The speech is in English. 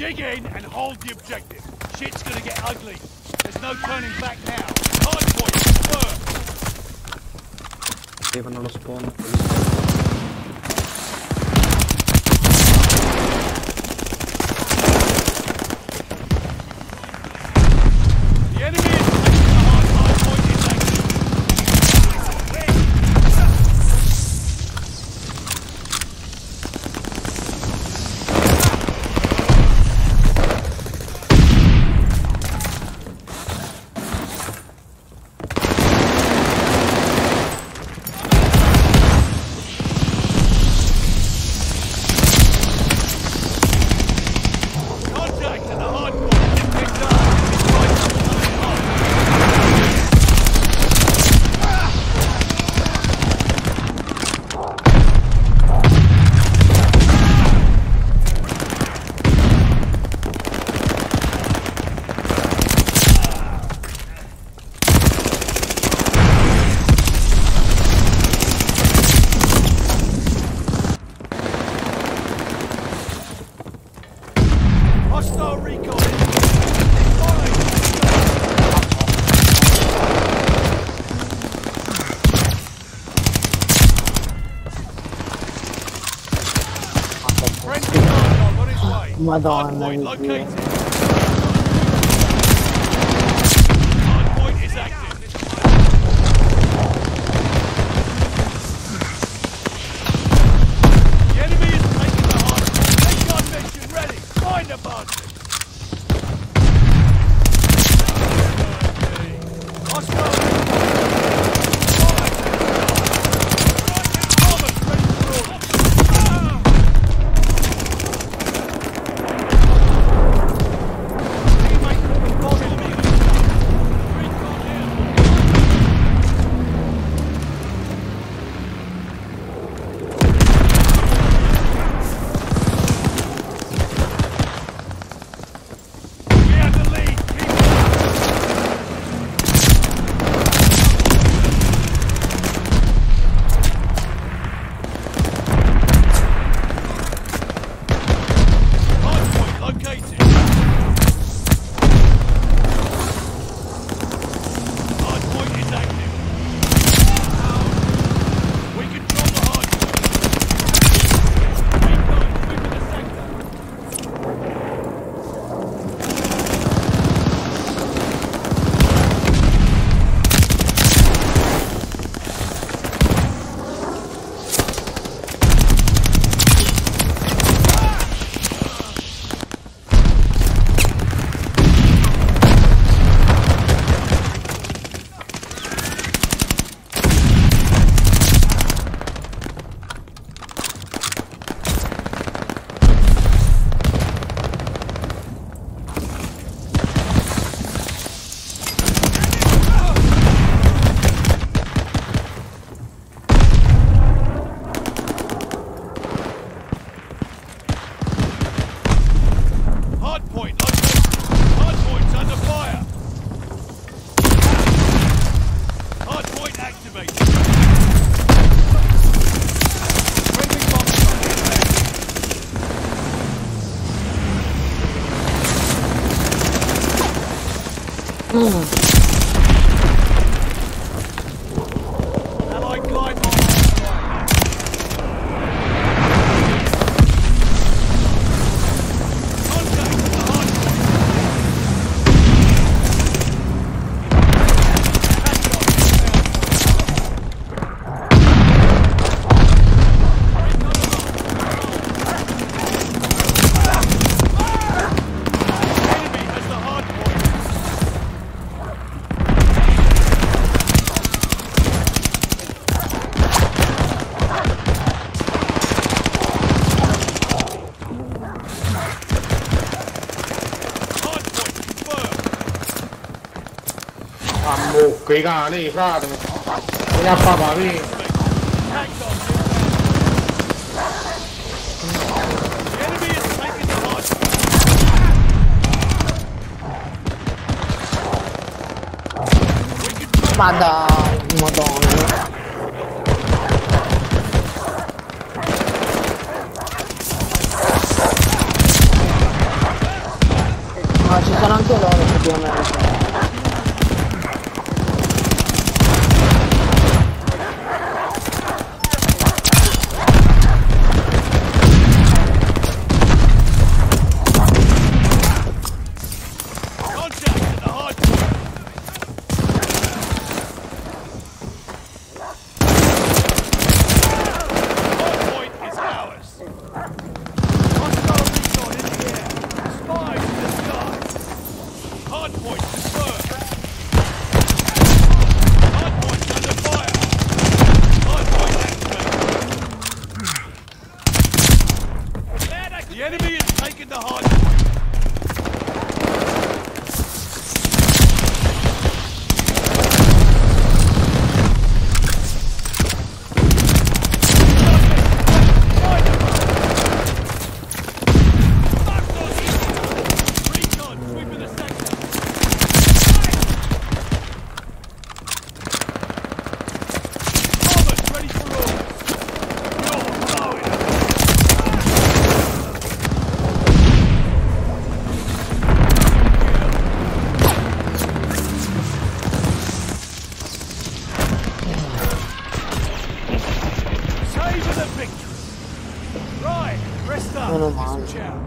Dig in and hold the objective. Shit's gonna get ugly. There's no turning back now. Hardpoint confirmed. Devono lo spawn. The enemy is taking the hardpoint is active. Hostile recon! Friendly Vanguard on his way. Madonna. Hardpoint located. Hardpoint is active. The enemy is taking the hardpoint. Vanguard mission ready. Find the bastard. Hostile. Hardpoint's under fire. Hardpoint activated. Friendly bomb. Allied glide bomb. Quei cani, frate, vieni a papà, vieni. Ma dai, madonna. Ma ci sono anche loro effettivamente. Contact at the hardpoint. Hardpoint is ours. Hostile recon in the air. Spies in the sky. Hardpoint confirmed. Hardpoint under fire. Hardpoint activated. The enemy has taken the hardpoint. Recon sweeping the sector. Bombers ready for orders. You're blowing up. Savor the victory. Right, rest up. Meno Get some male. chow.